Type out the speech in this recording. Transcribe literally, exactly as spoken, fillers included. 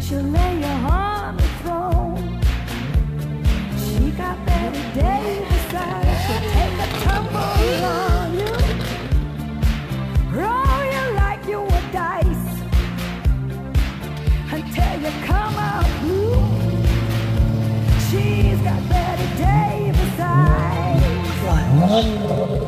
she'll lay you on the throne. She got Betty Davis eyes. She'll take a tumble on you, roll you like you were dice until you come out blue. She's got Betty Davis eyes.